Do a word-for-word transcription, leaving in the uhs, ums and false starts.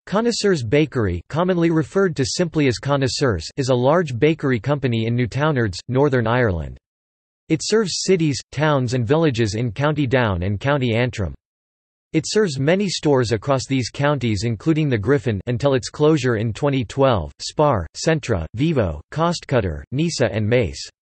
Connoisseur's Bakery, commonly referred to simply as Connoisseurs, is a large bakery company in Newtownards, Northern Ireland. It serves cities, towns and villages in County Down and County Antrim. It serves many stores across these counties including the Griffin until its closure in twenty twelve, Spar, Centra, Vivo, Costcutter, Nisa and Mace.